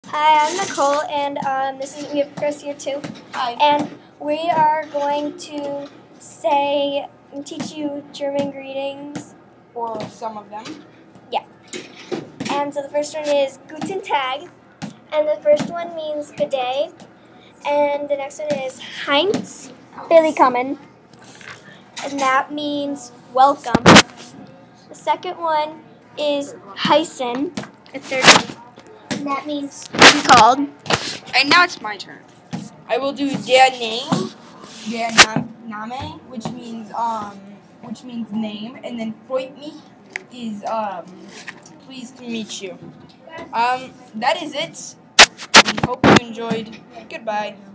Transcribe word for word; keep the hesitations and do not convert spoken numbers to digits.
Hi, I'm Nicole, and um, this is we have Chris here too. Hi. And we are going to say and teach you German greetings. Or some of them. Yeah. And so the first one is Guten Tag, and the first one means good day, and the next one is Heinz, Billy Coming, and that means welcome. The second one is Heissen, the third one, and that means be called. And now it's my turn. I will do der name, der Na- Name, which means um, which means name, and then freut mich is um, pleased to meet you. Um, that is it. We hope you enjoyed. Goodbye.